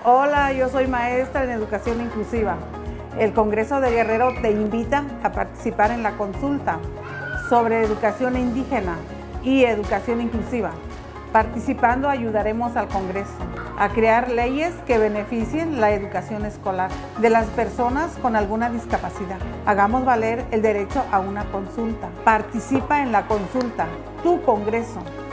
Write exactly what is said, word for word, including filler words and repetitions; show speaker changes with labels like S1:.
S1: Hola, yo soy maestra en Educación Inclusiva. El Congreso de Guerrero te invita a participar en la consulta sobre educación indígena y educación inclusiva. Participando ayudaremos al Congreso a crear leyes que beneficien la educación escolar de las personas con alguna discapacidad. Hagamos valer el derecho a una consulta. Participa en la consulta, tu Congreso.